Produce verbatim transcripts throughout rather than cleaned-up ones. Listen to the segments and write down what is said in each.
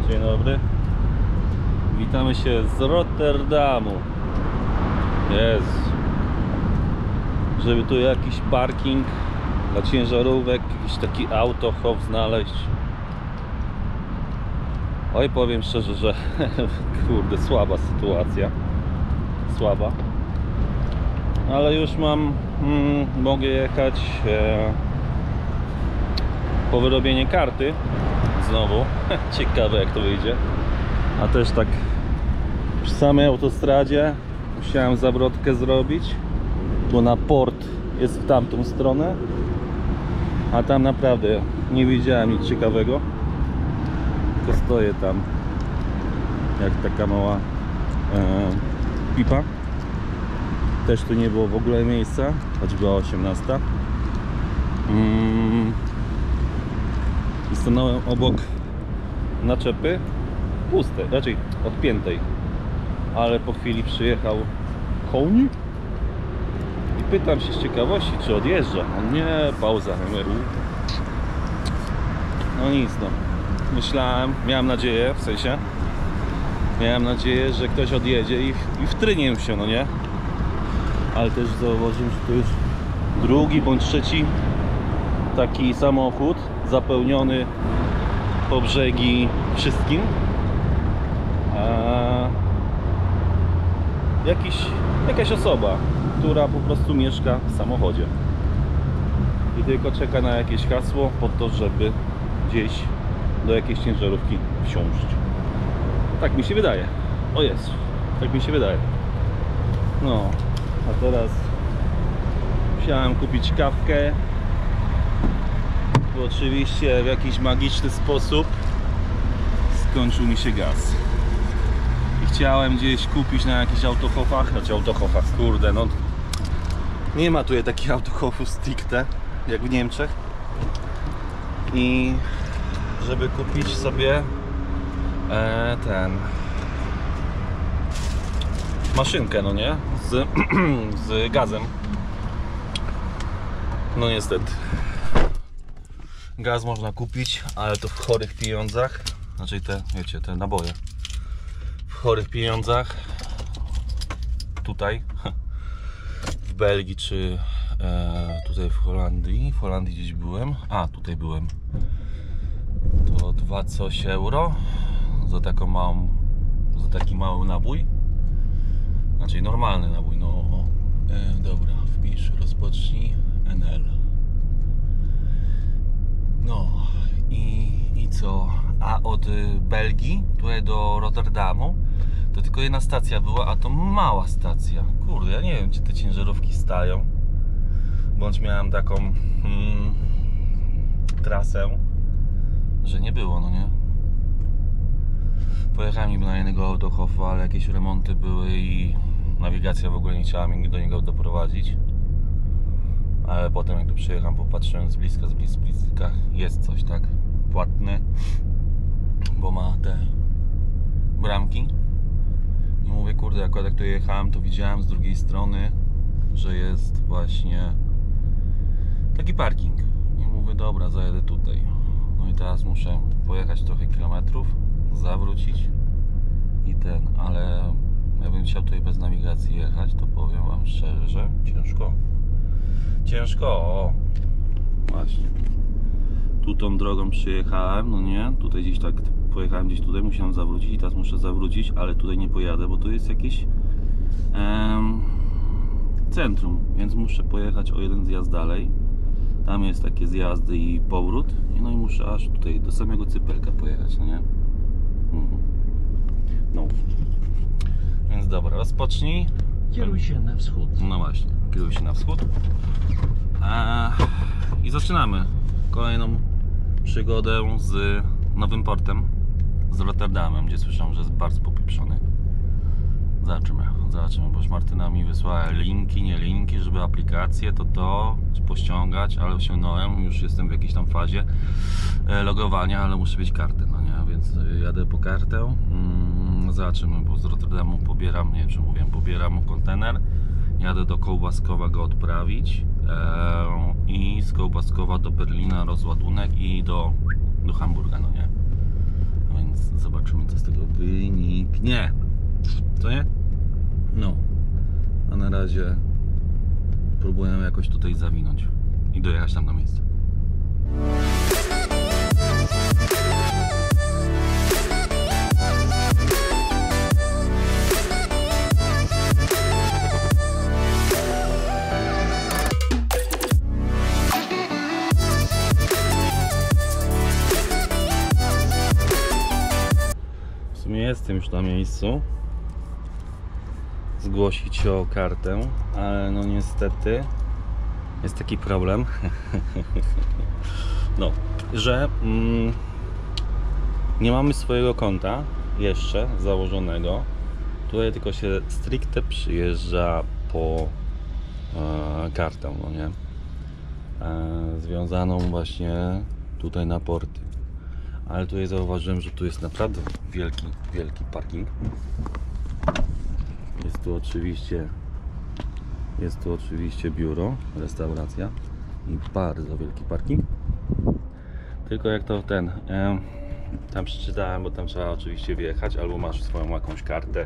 Dzień dobry. Witamy się z Rotterdamu. Jest. Żeby tu jakiś parking dla ciężarówek, jakiś taki autohof znaleźć. Oj, powiem szczerze, że kurde, słaba sytuacja. Słaba. Ale już mam, mm, mogę jechać e, po wyrobienie karty. Znowu. Ciekawe jak to wyjdzie. A też tak przy samej autostradzie musiałem zawrotkę zrobić, bo na port jest w tamtą stronę, a tam naprawdę nie widziałem nic ciekawego, tylko stoję tam jak taka mała e, pipa. Też tu nie było w ogóle miejsca, choć była osiemnasta. mm. I stanąłem obok naczepy pustej, raczej odpiętej, ale po chwili przyjechał koń i pytam się z ciekawości, czy odjeżdża. On nie, pauza. No nic, no. Myślałem, miałem nadzieję, w sensie miałem nadzieję, że ktoś odjedzie i, i wtrynię się, no nie? Ale też zauważyłem, że to już drugi bądź trzeci taki samochód zapełniony po brzegi wszystkim. Eee, jakiś, jakaś osoba, która po prostu mieszka w samochodzie i tylko czeka na jakieś hasło po to, żeby gdzieś do jakiejś ciężarówki wsiąść. Tak mi się wydaje. O jest, tak mi się wydaje. No, a teraz musiałem kupić kawkę, bo oczywiście w jakiś magiczny sposób skończył mi się gaz. I chciałem gdzieś kupić na jakichś autohofach, znaczy autohofach, kurde, no nie ma tu takich autohofów stricte jak w Niemczech. I żeby kupić sobie e, ten maszynkę, no nie? Z, z gazem. No niestety. Gaz można kupić, ale to w chorych pieniądzach. Znaczy te, wiecie, te naboje. W chorych pieniądzach. Tutaj. W Belgii czy e, tutaj w Holandii. W Holandii gdzieś byłem. A, tutaj byłem. To dwa coś euro. Za taką małą, za taki mały nabój. Znaczy normalny nabój. No e, dobra, wpisz, rozpocznij N L. No i, i co? A od Belgii tutaj do Rotterdamu to tylko jedna stacja była, a to mała stacja. Kurde, ja nie wiem, gdzie te ciężarówki stają. Bądź miałem taką hmm, trasę, że nie było, no nie? Pojechałem niby na jednego autohofa, ale jakieś remonty były i nawigacja w ogóle nie chciała mnie do niego doprowadzić. Ale potem jak tu przyjechałem, popatrzyłem z bliska, z bliska, z bliska, jest coś, tak? Płatny, bo ma te bramki. I mówię, kurde, akurat jak tu jechałem, to widziałem z drugiej strony, że jest właśnie taki parking. I mówię, dobra, zajedę tutaj. No i teraz muszę pojechać trochę kilometrów, zawrócić i ten, ale jakbym chciał tutaj bez nawigacji jechać, to powiem wam szczerze, że ciężko. Ciężko, o. Właśnie. Tu tą drogą przyjechałem, no nie? Tutaj gdzieś tak pojechałem, gdzieś tutaj musiałem zawrócić i teraz muszę zawrócić, ale tutaj nie pojadę, bo tu jest jakieś em, centrum, więc muszę pojechać o jeden zjazd dalej. Tam jest takie zjazdy i powrót. No i muszę aż tutaj do samego Cypelka pojechać, no nie? Mhm. No. Więc dobra, rozpocznij. Kieruj się na wschód. No właśnie, kieruj się na wschód. Eee, I zaczynamy kolejną przygodę z nowym portem, z Rotterdamem, gdzie słyszałem, że jest bardzo popieprzony. Zobaczymy, zobaczymy, bo już Martyna mi wysłała linki, nie linki, żeby aplikację to to pościągać, ale osiągnąłem, już jestem w jakiejś tam fazie logowania, ale muszę mieć kartę, no nie, więc jadę po kartę. Mm, zobaczymy, bo z Rotterdamu pobieram, nie wiem czy mówiłem, pobieram kontener, jadę do Kołbaskowa go odprawić e, i z Kołbaskowa do Berlina rozładunek i do, do Hamburga, no nie, więc zobaczymy. Zobaczymy, co z tego wyniknie. Co nie? No. A na razie próbuję jakoś tutaj zawinąć i dojechać tam na miejsce. W sumie jestem już na miejscu. Zgłosić się o kartę, ale no niestety jest taki problem, no, że mm, nie mamy swojego konta jeszcze założonego. Tutaj tylko się stricte przyjeżdża po e, kartę, no nie? E, związaną właśnie tutaj na porty. Ale tutaj zauważyłem, że tu jest naprawdę wielki, wielki parking. Jest tu oczywiście Jest tu oczywiście biuro, restauracja i bardzo wielki parking. Tylko jak to ten e, tam przeczytałem, bo tam trzeba oczywiście wjechać, albo masz swoją jakąś kartę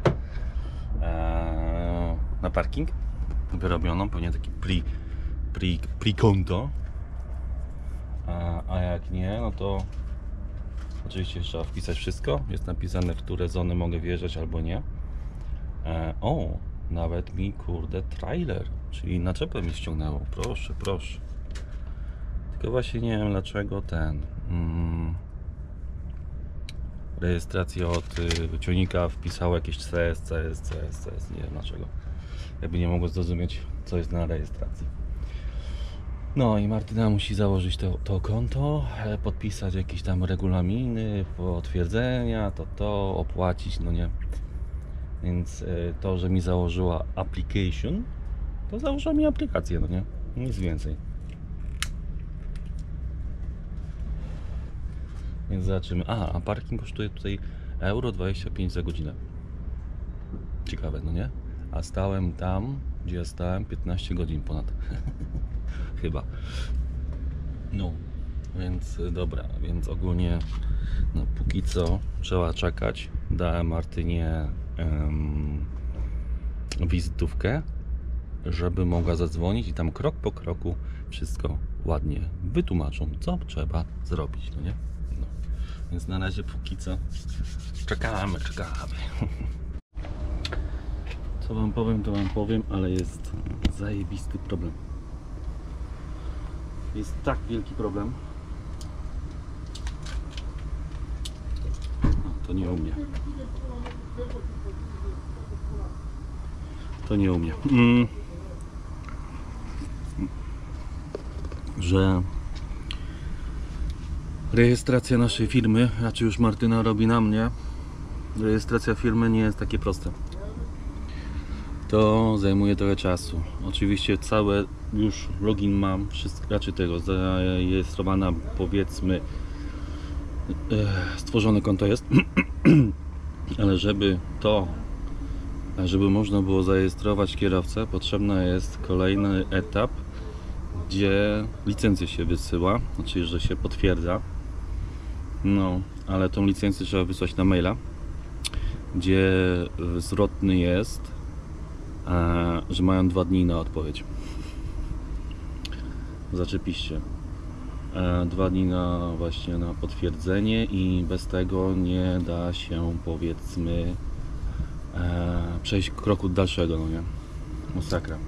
e, na parking wyrobioną, pewnie taki pri, pri, pri konto, a, a jak nie, no to oczywiście trzeba wpisać wszystko. Jest napisane, w które zony mogę wjeżdżać albo nie. E, o, nawet mi kurde trailer, czyli naczepę mi ściągnęło. Proszę, proszę. Tylko właśnie nie wiem dlaczego ten mm, rejestrację od y, ciągnika wpisało jakieś C S, C S, C S, C S. Nie wiem dlaczego. Jakby nie mogło zrozumieć, co jest na rejestracji. No i Martyna musi założyć to, to konto, podpisać jakieś tam regulaminy, potwierdzenia, to to, opłacić, no nie. Więc to, że mi założyła application, to założyła mi aplikację, no nie? Nic więcej. Więc zobaczymy. A, a parking kosztuje tutaj euro dwadzieścia pięć za godzinę. Ciekawe, no nie? A stałem tam, gdzie ja stałem piętnaście godzin ponad. Chyba. No, więc dobra, więc ogólnie no póki co trzeba czekać. Dałem Martynie um, wizytówkę, żeby mogła zadzwonić i tam krok po kroku wszystko ładnie wytłumaczą, co trzeba zrobić, no nie? No. Więc na razie póki co czekamy, czekamy. Co wam powiem, to wam powiem, ale jest zajebisty problem. Jest tak wielki problem. No, to nie u mnie. To nie u mnie. Mm. Że rejestracja naszej firmy, raczej już Martyna robi na mnie, rejestracja firmy nie jest takie proste. To zajmuje trochę czasu. Oczywiście całe już login mam, wszystko, raczej tego zarejestrowana, powiedzmy, stworzone konto jest, ale żeby to, żeby można było zarejestrować kierowcę, potrzebny jest kolejny etap, gdzie licencję się wysyła, znaczy, że się potwierdza. No, ale tą licencję trzeba wysłać na maila, gdzie zwrotny jest, że mają dwa dni na odpowiedź. Zaczepiście. Dwa dni na właśnie na potwierdzenie i bez tego nie da się, powiedzmy, przejść kroku dalszego, no nie? Masakra.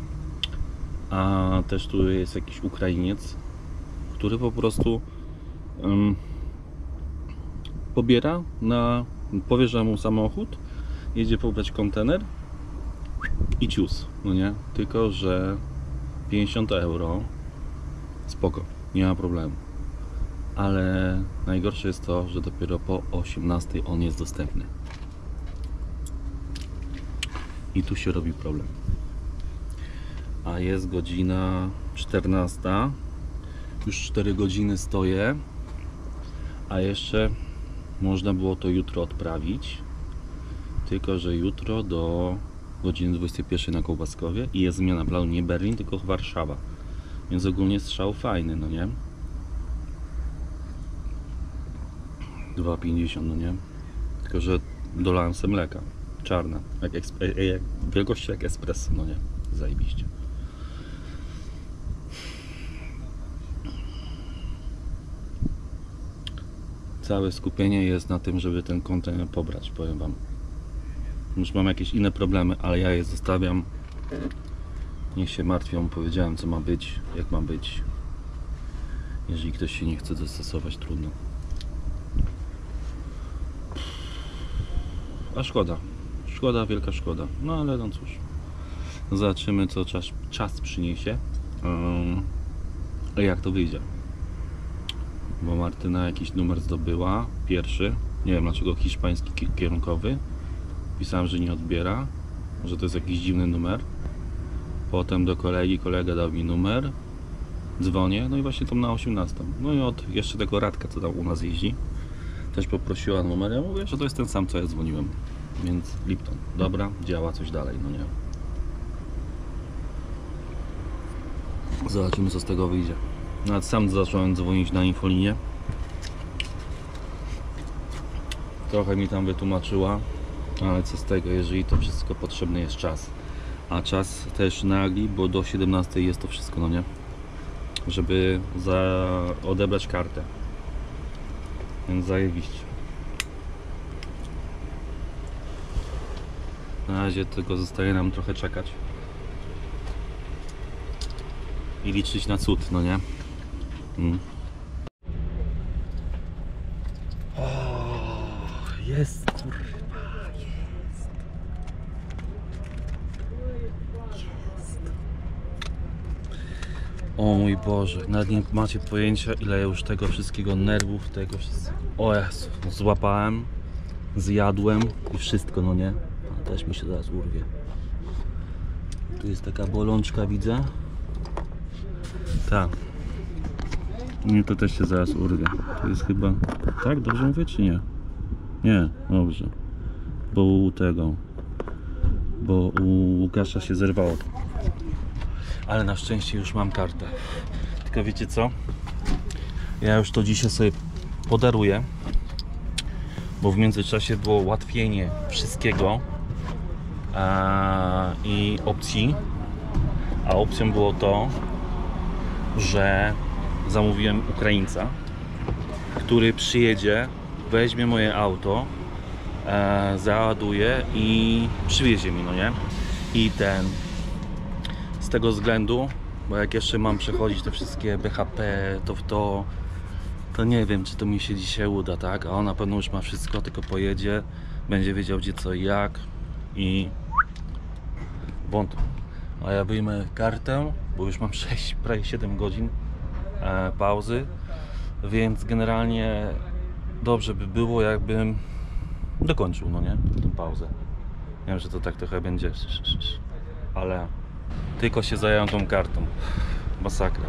A też tu jest jakiś Ukrainiec, który po prostu um, pobiera na, powierza mu samochód, jedzie pobrać kontener i cius, no nie? Tylko że pięćdziesiąt euro spoko, nie ma problemu. Ale najgorsze jest to, że dopiero po osiemnastej on jest dostępny. I tu się robi problem. A jest godzina czternasta. Już cztery godziny stoję. A jeszcze można było to jutro odprawić. Tylko że jutro do godziny dwudziestej pierwszej na Kołbaskowie i jest zmiana planu, nie Berlin, tylko Warszawa. Więc ogólnie strzał fajny, no nie? dwa pięćdziesiąt, no nie? tylko że dolałem sobie mleka. Czarne, jak, jak wielkości jak espresso, no nie, zajebiście. Całe skupienie jest na tym, żeby ten kontener pobrać, powiem wam. Już mam jakieś inne problemy, ale ja je zostawiam. Niech się martwią, powiedziałem co ma być, jak ma być. Jeżeli ktoś się nie chce dostosować, trudno. A szkoda. Szkoda, wielka szkoda. No ale no cóż. Zobaczymy co czas, czas przyniesie. Um, jak to wyjdzie. Bo Martyna jakiś numer zdobyła. Pierwszy. Nie wiem dlaczego hiszpański kierunkowy. Pisałem, że nie odbiera. Może to jest jakiś dziwny numer. Potem do kolegi, kolega dał mi numer. Dzwonię, no i właśnie tam na osiemnastą. No i od jeszcze tego Radka, co tam u nas jeździ, też poprosiła numer. Ja mówię, że to jest ten sam, co ja dzwoniłem. Więc Lipton. Dobra, działa coś dalej, no nie. Zobaczymy co z tego wyjdzie. Nawet sam zacząłem dzwonić na infolinię. Trochę mi tam wytłumaczyła, ale co z tego, jeżeli to wszystko potrzebny jest czas. A czas też nagli, bo do siedemnastej jest to wszystko, no nie? Żeby za... odebrać kartę. Więc zajebiście. Na razie tylko zostaje nam trochę czekać. I liczyć na cud, no nie? Mm. O, jest, kurwa, jest. Jest. O mój Boże, nawet nie macie pojęcia, ile już tego wszystkiego, nerwów, tego wszystkiego. O Jezu, złapałem, zjadłem i wszystko, no nie? A też mi się zaraz urwie. Tu jest taka bolączka, widzę. Tak. Nie, to też się zaraz urwie. To jest chyba... Tak? Dobrze mówię, czy nie? Nie, dobrze. Bo u tego... Bo u Łukasza się zerwało. Ale na szczęście już mam kartę. Tylko wiecie co? Ja już to dzisiaj sobie podaruję. Bo w międzyczasie było ułatwienie wszystkiego a, i opcji. A opcją było to, że zamówiłem Ukraińca, który przyjedzie, weźmie moje auto, e, załaduje i przywiezie mi, no nie? I ten, z tego względu, bo jak jeszcze mam przechodzić te wszystkie B H P, to w to, to nie wiem, czy to mi się dzisiaj uda, tak? A on na pewno już ma wszystko, tylko pojedzie, będzie wiedział gdzie, co i jak i wątpię. A ja wyjmę kartę, bo już mam sześć, prawie siedem godzin e, pauzy, więc generalnie dobrze by było, jakbym dokończył, no nie, tę pauzę. Wiem, że to tak trochę będzie, ale tylko się zająłem tą kartą. Masakra.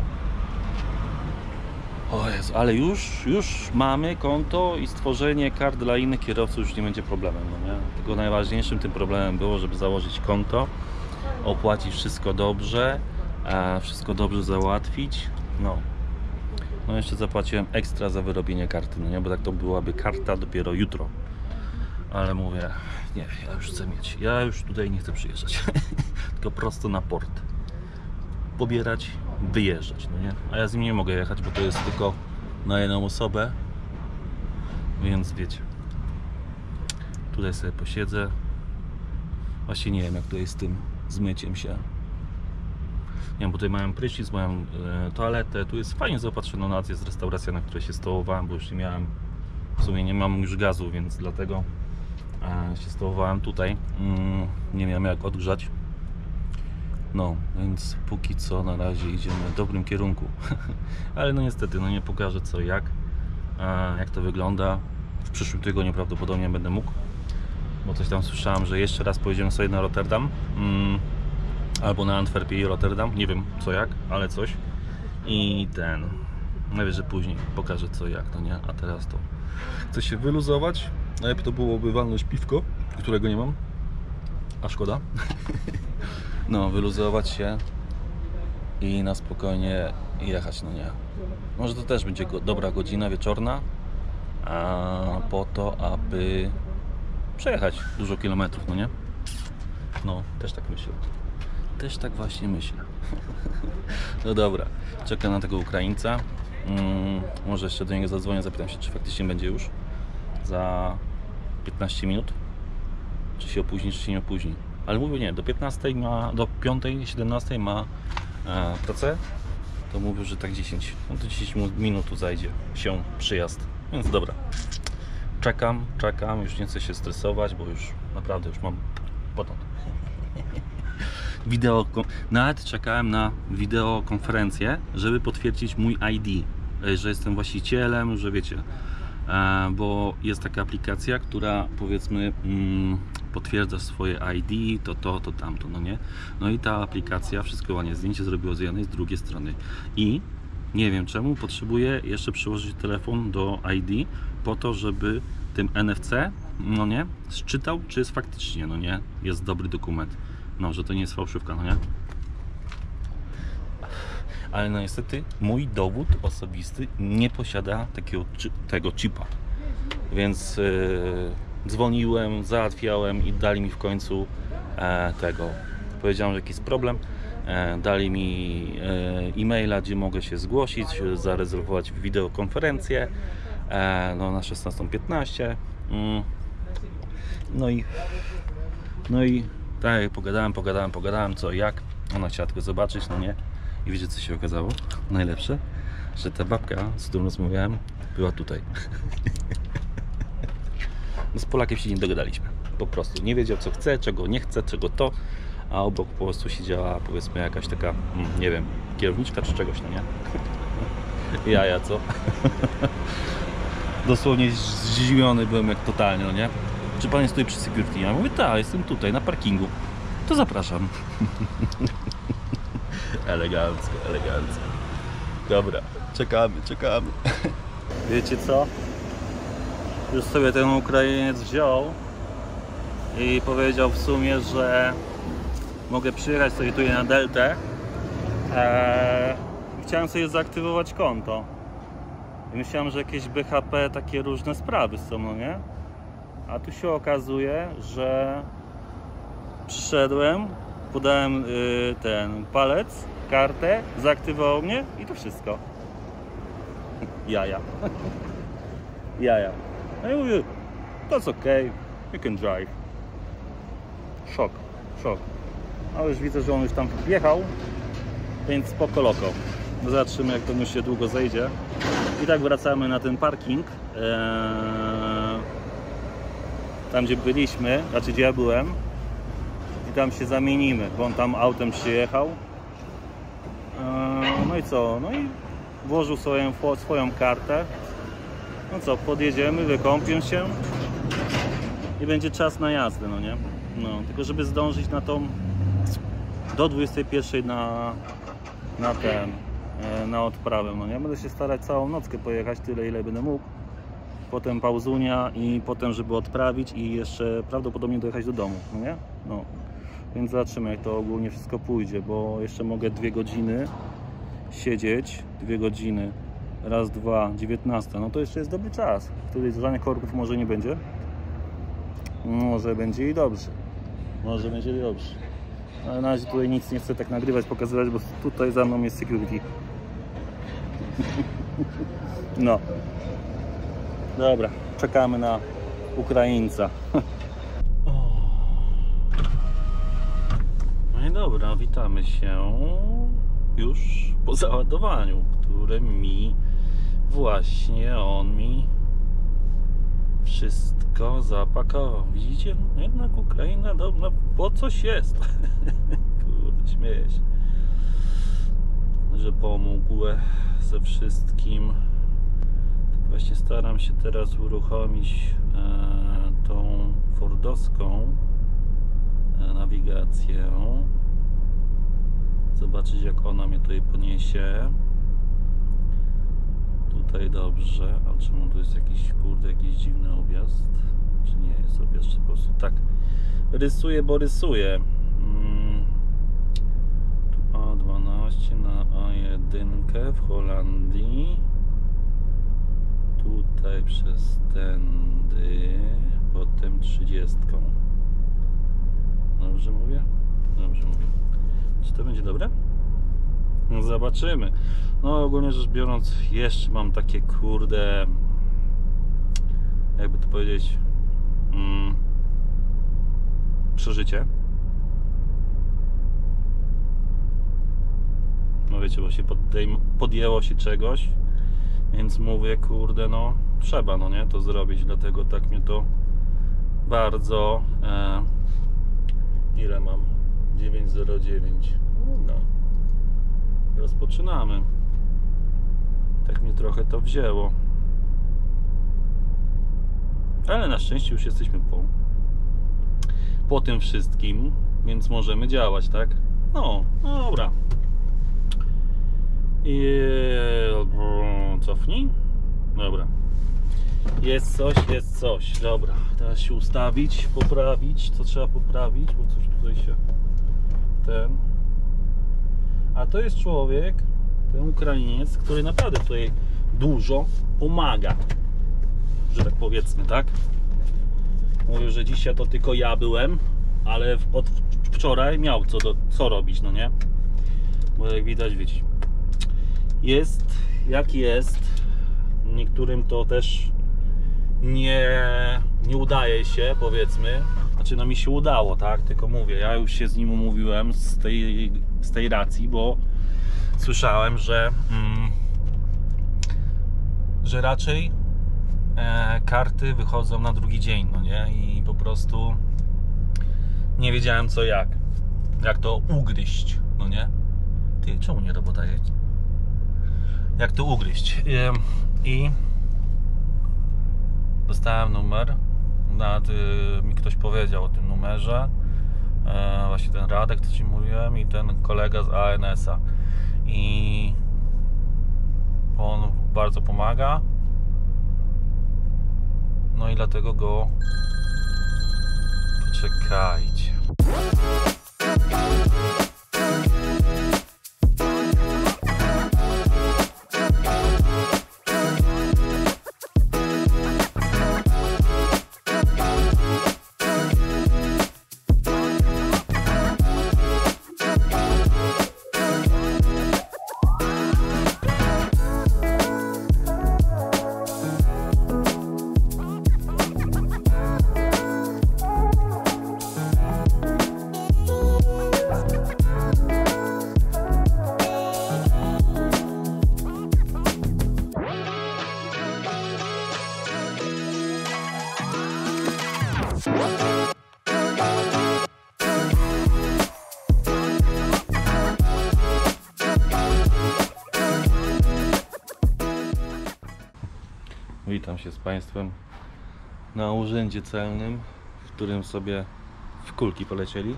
O Jezu, ale już, już mamy konto i stworzenie kart dla innych kierowców już nie będzie problemem, no nie? Tylko najważniejszym tym problemem było, żeby założyć konto, opłacić wszystko dobrze, a wszystko dobrze załatwić. No. No jeszcze zapłaciłem ekstra za wyrobienie karty, no nie? Bo tak to byłaby karta dopiero jutro. Ale mówię, nie, ja już chcę mieć. Ja już tutaj nie chcę przyjeżdżać. Tylko prosto na port. Pobierać, wyjeżdżać, no nie? A ja z nim nie mogę jechać, bo to jest tylko na jedną osobę. Więc wiecie. Tutaj sobie posiedzę. Właśnie nie wiem jak to jest z tym zmyciem się. Nie wiem, bo tutaj mają prysznic, mają e, toaletę. Tu jest fajnie zaopatrzona na jest restauracja, na której się stołowałem, bo już nie miałem, w sumie nie mam już gazu, więc dlatego e, się stołowałem tutaj. Mm, nie miałem jak odgrzać. No, więc póki co na razie idziemy w dobrym kierunku. Ale no niestety, no nie pokażę co i jak, e, jak to wygląda. W przyszłym tygodniu prawdopodobnie będę mógł, bo coś tam słyszałem, że jeszcze raz pojedziemy sobie na Rotterdam. Mm, albo na Antwerpię i Rotterdam, nie wiem co jak, ale coś. I ten, najwyżej później pokażę co jak, no nie, a teraz to chcę się wyluzować. Najlepiej to byłoby walnąć piwko, którego nie mam, a szkoda. No, wyluzować się i na spokojnie jechać, no nie. Może to też będzie go, dobra godzina wieczorna, a po to, aby przejechać dużo kilometrów, no nie? No, też tak myślę. Też tak właśnie myślę. No dobra, czekam na tego Ukraińca. Hmm, może jeszcze do niego zadzwonię, zapytam się, czy faktycznie będzie już za piętnaście minut. Czy się opóźni, czy się nie opóźni. Ale mówię nie, do piętnastej ma, do piątej, siedemnastej ma e, pracę. To mówię, że tak dziesięć. No to dziesięć minut tu zajdzie się przyjazd. Więc dobra. Czekam, czekam, już nie chcę się stresować, bo już naprawdę już mam potąd. Wideo, nawet czekałem na wideokonferencję, żeby potwierdzić mój I D, że jestem właścicielem, że wiecie, bo jest taka aplikacja, która powiedzmy mm, potwierdza swoje I D, to to, to tamto, no nie? No i ta aplikacja wszystko ładnie, zdjęcie zrobiło z jednej, z drugiej strony i nie wiem czemu potrzebuję jeszcze przyłożyć telefon do I D po to, żeby tym N F C, no nie, zczytał, czy jest faktycznie, no nie, jest dobry dokument, no, że to nie jest fałszywka, no nie? Ale no niestety mój dowód osobisty nie posiada takiego tego chipa, więc yy, dzwoniłem, załatwiałem i dali mi w końcu e, tego, powiedziałem, że jakiś jest problem, e, dali mi e, e-maila, gdzie mogę się zgłosić, zarezerwować wideokonferencję e, no, na szesnastą piętnaście. mm. no i no i tak jak pogadałem, pogadałem, pogadałem co i jak, ona chciała tylko zobaczyć, no nie? I wiecie co się okazało? Najlepsze, że ta babka, z którą rozmawiałem, była tutaj. No z Polakiem się nie dogadaliśmy. Po prostu nie wiedział co chce, czego nie chce, czego to, a obok po prostu siedziała powiedzmy jakaś taka, nie wiem, kierowniczka czy czegoś, no nie? Jaja, co? Dosłownie zdziwiony byłem jak totalnie, no nie? Czy pan jest tutaj przy security? Ja mówię, tak, jestem tutaj na parkingu. To zapraszam. Elegancko, elegancko. Dobra, czekamy, czekamy. Wiecie co? Już sobie ten Ukrainiec wziął i powiedział w sumie, że mogę przyjechać sobie tutaj na Deltę. Eee, chciałem sobie zaaktywować konto. I myślałem, że jakieś B H P, takie różne sprawy są, no nie? A tu się okazuje, że przyszedłem, podałem y, ten palec, kartę, zaaktywował mnie i to wszystko. Jaja. Jaja. No i mówię, that's okay, you can drive. Szok, szok. Ale już widzę, że on już tam wjechał, więc spoko loko. Zobaczymy jak to mu się długo zejdzie. I tak wracamy na ten parking. Eee, tam gdzie byliśmy, znaczy gdzie ja byłem. I tam się zamienimy, bo on tam autem przyjechał. Eee, no i co? No i włożył swoją, swoją kartę. No co, podjedziemy, wykąpię się i będzie czas na jazdę, no nie? No, tylko żeby zdążyć na tą do dwudziestej pierwszej na, na ten, na odprawę, no nie? Będę się starać całą nockę pojechać, tyle ile będę mógł. Potem pauzunia i potem, żeby odprawić i jeszcze prawdopodobnie dojechać do domu, no nie? No, więc zobaczymy jak to ogólnie wszystko pójdzie, bo jeszcze mogę dwie godziny siedzieć, dwie godziny. Raz, dwa, dziewiętnasta, no to jeszcze jest dobry czas, który żadnych korków może nie będzie. Może będzie i dobrze. Może będzie i dobrze. Ale na razie tutaj nic nie chcę tak nagrywać, pokazywać, bo tutaj za mną jest security. No. Dobra, czekamy na Ukraińca. No i dobra, witamy się już po załadowaniu, które mi właśnie on mi wszystko zapakował. Widzicie? Jednak Ukraina dobra, po coś jest. Kurde, śmieję się, że pomógł ze wszystkim. Tak właśnie staram się teraz uruchomić e, tą fordowską e, nawigację. Zobaczyć jak ona mnie tutaj poniesie. Tutaj dobrze, a czemu tu jest jakiś, kurde, jakiś dziwny objazd? Czy nie jest objazd, czy po prostu tak rysuję, bo rysuję. Hmm. Tu A dwanaście na A jeden w Holandii. Tutaj przez tędy, potem trzy dwudziestką. Dobrze mówię? Dobrze mówię. Czy to będzie dobre? No zobaczymy. No ogólnie rzecz biorąc, jeszcze mam takie kurde, jakby to powiedzieć, mm, przeżycie. No wiecie, bo się podejm- podjęło się czegoś, więc mówię, kurde, no trzeba, no nie, to zrobić, dlatego tak mnie to bardzo e, ile mam? dziewięć zero dziewięć. No, rozpoczynamy. Tak mnie trochę to wzięło, ale na szczęście już jesteśmy po po tym wszystkim, więc możemy działać, tak? No, no dobra. I cofnij. Dobra. Jest coś, jest coś. Dobra, teraz się ustawić, poprawić. Co trzeba poprawić, bo coś tutaj się ten. A to jest człowiek, ten Ukrainiec, który naprawdę tutaj dużo pomaga, że tak powiedzmy, tak? Mówię, że dzisiaj to tylko ja byłem, ale od wczoraj miał co, do, co robić, no nie? Bo jak widać, wiecie, jest jak jest. Niektórym to też nie, nie udaje się, powiedzmy. Znaczy, no mi się udało, tak? Tylko mówię, ja już się z nim umówiłem z tej, z tej racji, bo słyszałem, że mm, że raczej e, karty wychodzą na drugi dzień, no nie? I po prostu nie wiedziałem co jak. Jak to ugryźć, no nie? Ty, czemu nie robota jest? Jak to ugryźć? I, i dostałem numer. Nawet y, mi ktoś powiedział o tym numerze. E, właśnie ten Radek, co ci mówiłem, i ten kolega z A N S-a. I on bardzo pomaga. No i dlatego go... Poczekajcie. Witam się z Państwem na urzędzie celnym, w którym sobie w kulki polecieli.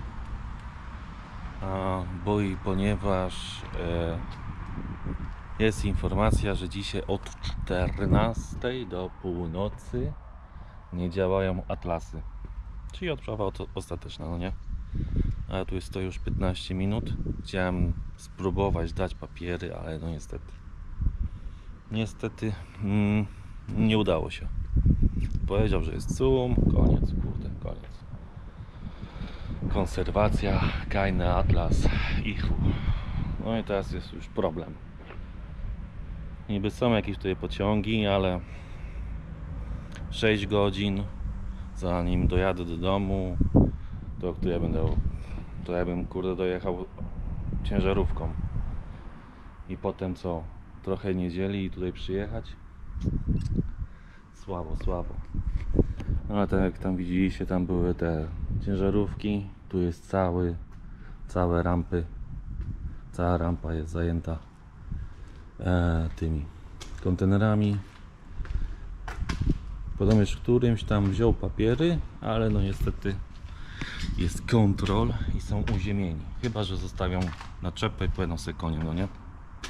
A, bo i ponieważ e, jest informacja, że dzisiaj od czternastej do północy nie działają atlasy, czyli odprawa ostateczna, no nie? Ale tu jest to już piętnaście minut. Chciałem spróbować dać papiery, ale no niestety niestety mm, nie udało się. Powiedział, że jest zoom, koniec, kurde, koniec. Konserwacja, Kajny Atlas i chu. No i teraz jest już problem. Niby są jakieś tutaj pociągi, ale sześć godzin zanim dojadę do domu, to który ja będę, to ja bym kurde dojechał ciężarówką. I potem co? Trochę niedzieli i tutaj przyjechać? Słabo, słabo. No ale tak jak tam widzieliście, tam były te ciężarówki. Tu jest cały, całe rampy. Cała rampa jest zajęta e, tymi kontenerami. Podobnież którymś tam wziął papiery, ale no niestety jest kontrol i są uziemieni. Chyba że zostawią naczepę i pojedą sobie koniem, no nie?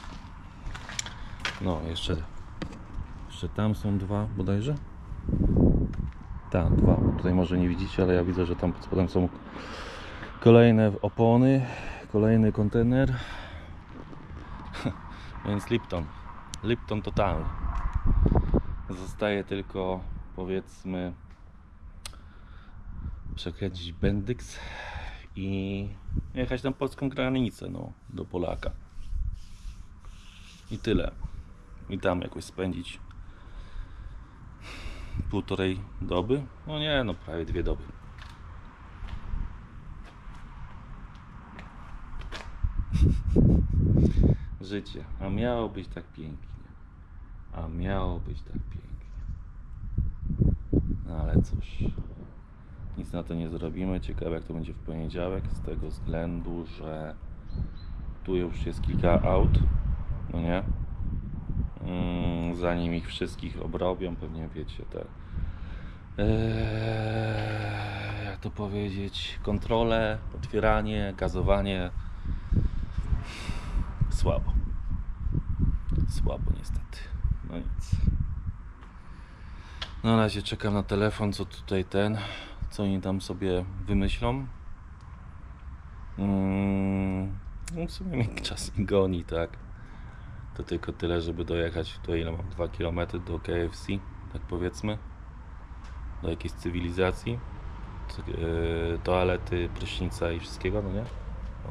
No jeszcze Jeszcze tam są dwa bodajże. Tak, dwa. Tutaj może nie widzicie, ale ja widzę, że tam pod spodem są kolejne opony, kolejny kontener. Więc Lipton. Lipton totalny. Zostaje tylko, powiedzmy, przekręcić Bendix i jechać na polską granicę, no, do Polaka. I tyle. I tam jakoś spędzić półtorej doby. No nie, no prawie dwie doby. Życie. A miało być tak pięknie. A miało być tak pięknie. No ale cóż. Nic na to nie zrobimy. Ciekawe jak to będzie w poniedziałek. Z tego względu, że tu już jest kilka aut. No nie? Mm, zanim ich wszystkich obrobią, pewnie wiecie te eee, jak to powiedzieć, kontrole, otwieranie, gazowanie. Słabo. Słabo niestety. No nic. Na razie czekam na telefon, co tutaj ten, co oni tam sobie wymyślą. Mm, no w sumie mnie czas nie goni, tak. To tylko tyle, żeby dojechać do ile mam dwa kilometry do K F C, tak powiedzmy. Do jakiejś cywilizacji. Yy, toalety, prysznica i wszystkiego, no nie? O.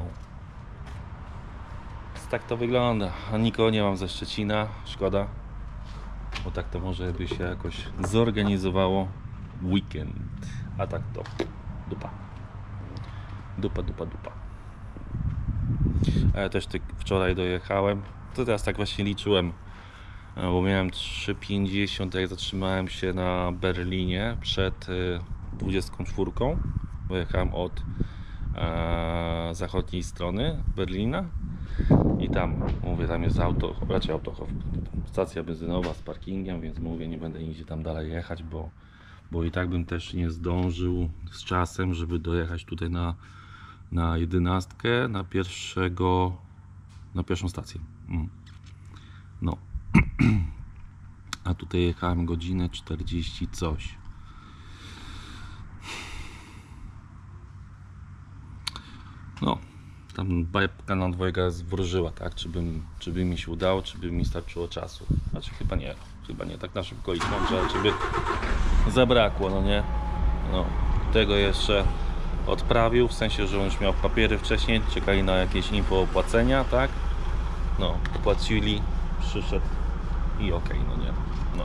Tak to wygląda, a nikogo nie mam ze Szczecina, szkoda, bo tak to może by się jakoś zorganizowało weekend, a tak to dupa, dupa, dupa, dupa. A ja też ty wczoraj dojechałem, to teraz tak właśnie liczyłem, bo miałem trzy pięćdziesiąt, jak zatrzymałem się na Berlinie przed dwudziestą czwórką, bo jechałem od e, zachodniej strony Berlina. I tam, mówię, tam jest auto, raczej autochow, stacja benzynowa z parkingiem, więc mówię, nie będę nigdzie tam dalej jechać, bo, bo i tak bym też nie zdążył z czasem, żeby dojechać tutaj na, na jedenastkę, na pierwszego, na pierwszą stację. Mm. No. A tutaj jechałem godzinę czterdzieści coś. No. Tam babka na dwojga zwróżyła, tak? Czy by, czy by mi się udało, czy by mi starczyło czasu. Znaczy chyba nie, chyba nie tak na szybko i mądrze, czy by zabrakło, no nie? No, tego jeszcze odprawił, w sensie, że on już miał papiery wcześniej, czekali na jakieś info opłacenia, tak? No, płacili, przyszedł i okej, okay, no nie? No.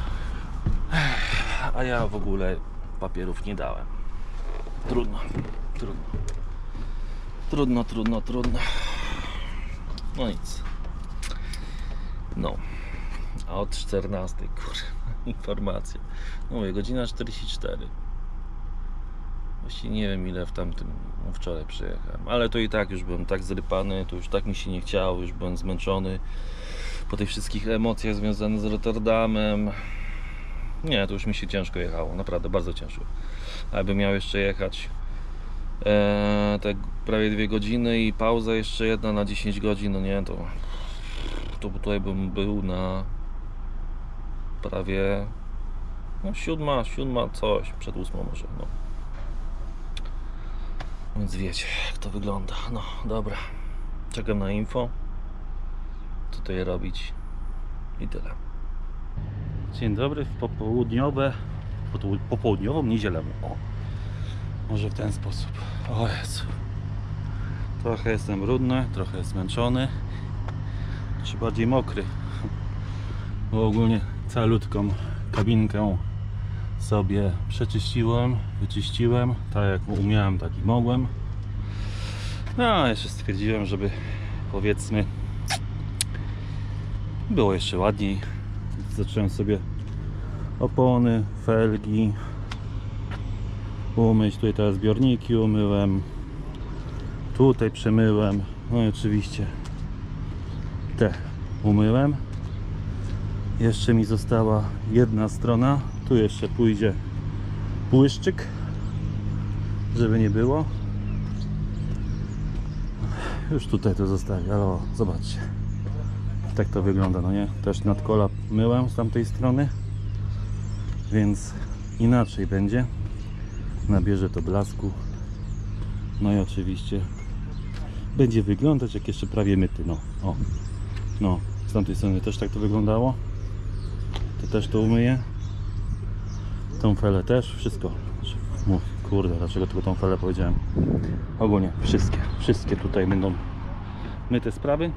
A ja w ogóle papierów nie dałem. Trudno, trudno. Trudno, trudno, trudno. No nic. No. A od czternastej, kurwa, informacja. No mówię, godzina czterdzieści cztery. Właściwie nie wiem ile w tamtym, no wczoraj przyjechałem. Ale to i tak już byłem tak zrypany, to już tak mi się nie chciało, już byłem zmęczony. Po tych wszystkich emocjach związanych z Rotterdamem. Nie, to już mi się ciężko jechało, naprawdę bardzo ciężko. Aby miał jeszcze jechać Eee, tak prawie dwie godziny i pauza jeszcze jedna na dziesięć godzin, no nie, to, to tutaj bym był na prawie no siódma, siódma coś, przed ósmą może, no. Więc wiecie jak to wygląda, no dobra, czekam na info, co tutaj robić i tyle. Dzień dobry w popołudniowe, popołudniową niedzielę, o. Może w ten sposób. O Jezu. Trochę jestem brudny, trochę zmęczony. Czy bardziej mokry. Bo ogólnie calutką kabinkę sobie przeczyściłem, wyczyściłem. Tak jak umiałem, tak i mogłem. No a jeszcze stwierdziłem, żeby powiedzmy było jeszcze ładniej. Zacząłem sobie opony, felgi umyć, tutaj teraz zbiorniki umyłem, tutaj przemyłem, no i oczywiście te umyłem. Jeszcze mi została jedna strona, tu jeszcze pójdzie błyszczyk, żeby nie było. Już tutaj to zostawię, ale o, zobaczcie, tak to wygląda, no nie? Też nadkola myłem z tamtej strony, więc inaczej będzie. Nabierze to blasku. No i oczywiście będzie wyglądać jak jeszcze prawie myty. No, o. No, z tamtej strony też tak to wyglądało. To też to umyję. Tą felę też, wszystko. Kurde, dlaczego tylko tą felę powiedziałem? Ogólnie wszystkie, wszystkie tutaj będą myte sprawy.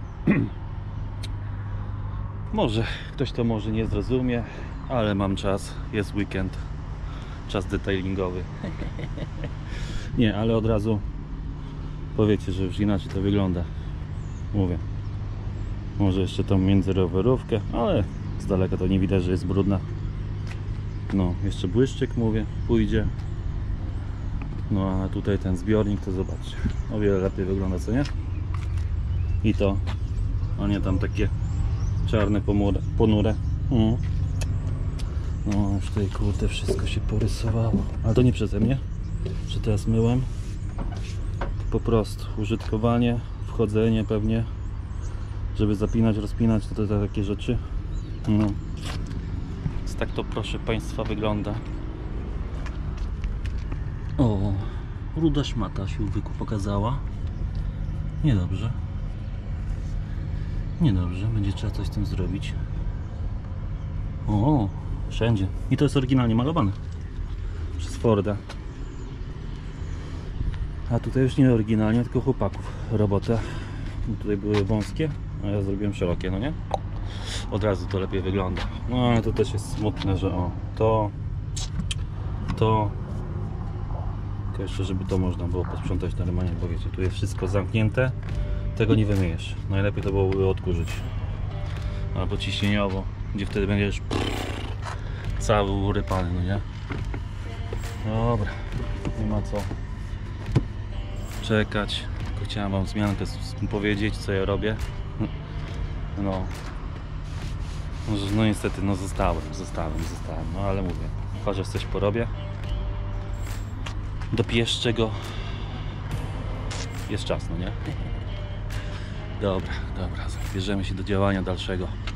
Może ktoś to może nie zrozumie, ale mam czas, jest weekend, czas detailingowy. Nie, ale od razu powiecie, że już inaczej to wygląda. Mówię, może jeszcze tą międzyrowerówkę, ale z daleka to nie widać, że jest brudna. No, jeszcze błyszczyk, mówię, pójdzie. No a tutaj ten zbiornik, to zobaczcie, o wiele lepiej wygląda, co nie? I to, a nie tam takie czarne, pomure, ponure. Mm. No już tutaj kurde wszystko się porysowało. Ale to nie przeze mnie, że teraz myłem. Po prostu użytkowanie, wchodzenie pewnie, żeby zapinać, rozpinać, to, to, to takie rzeczy. No. Więc tak to proszę Państwa wygląda. O, ruda szmata się wyku pokazała. Niedobrze. Niedobrze, będzie trzeba coś z tym zrobić. O, wszędzie. I to jest oryginalnie malowane przez Forda. A tutaj już nie oryginalnie, tylko chłopaków robota. Tutaj były wąskie, a ja zrobiłem szerokie, no nie? Od razu to lepiej wygląda. No ale to też jest smutne, że o, to to tylko jeszcze, żeby to można było posprzątać normalnie, bo wiecie, tu jest wszystko zamknięte, tego nie wymyjesz. Najlepiej to byłoby odkurzyć albo ciśnieniowo, gdzie wtedy będziesz cały urypany, no nie? Dobra, nie ma co czekać, tylko chciałem wam wzmiankę powiedzieć, co ja robię. No, no niestety, no zostałem, zostałem, zostałem, no ale mówię, chociaż coś porobię, dopieszczę go, jest czas, no nie? Dobra, dobra, bierzemy się do działania dalszego.